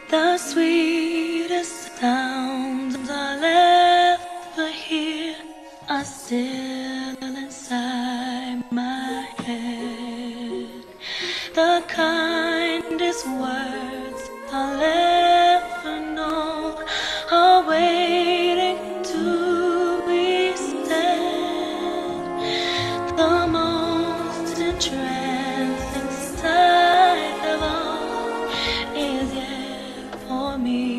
The sweetest sounds I'll ever hear are still inside my head. The kindest words I'll ever know are waiting to be said. The most entrancing sight of all is yet for me.